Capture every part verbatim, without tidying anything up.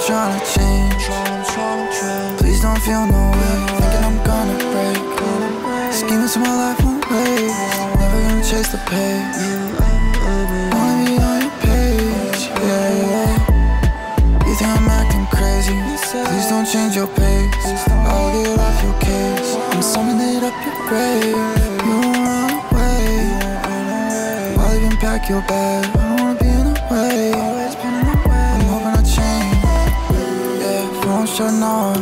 trying to change. Please don't feel no way, thinking I'm gonna break. Scheming so my life won't wait, never gonna chase the pace. Wanna be on your page, yeah, yeah. You think I'm acting crazy, please don't change your pace. I'll get off your case, I'm summoning it up your grave. You won't run away, I'll even pack your bag. I don't wanna be in the way, I'm hoping I change. Yeah, phone shutting off,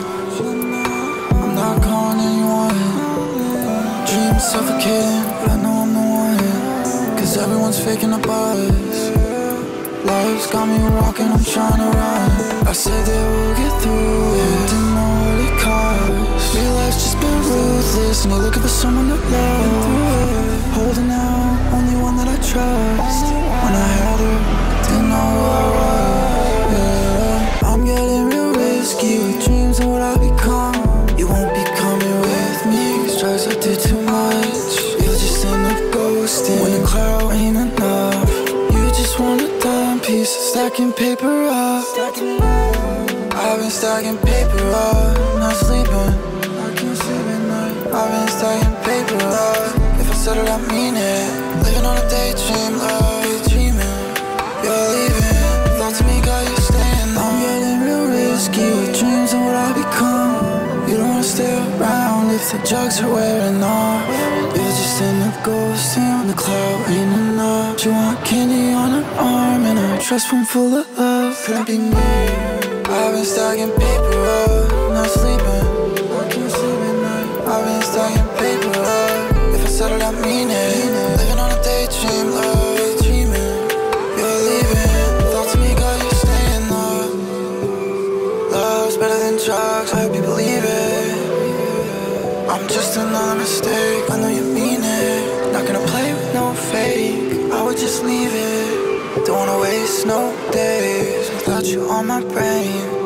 I'm not calling anyone. Dreams suffocating, but I know I'm the one. Cause everyone's faking a buzz. Life's got me walking, I'm trying to run. I said that we'll get through it, didn't know what it cost. Real life's just been ruthless, and you're looking for someone to love. Holding out, only one that I trust. When I had her, didn't know who I was, yeah. I'm getting real risky with dreams and what I become. You won't be coming with me, cause tries I do too much. You'll just end up ghosting when the cloud ain't enough. You just want a dime piece, stacking paper up. I've been stacking paper up, not sleeping. I can't sleep at night. I've been stacking paper up. If I said it, I mean it. Living on a daydream, love, daydreaming. You're leaving, thought to me, God, you're staying. I'm getting real risky with dreams and what I become. You don't wanna stay around if the drugs are wearing off. You'll just end up ghosting when the cloud ain't enough. You want candy on an arm and a trust fund full of love. Couldn't be me. I've been stacking paper up, not sleeping. I can't sleep at night. I've been stacking paper up. If I said it, I mean it. Living on a daydream, love, daydreaming. You're leaving, thought to me, God, you're staying up. Love's better than drugs, I hope you believe it. I'm just another mistake, I know you mean it. Not gonna play with no fake, I would just leave it. Don't wanna waste no days without you on my brain.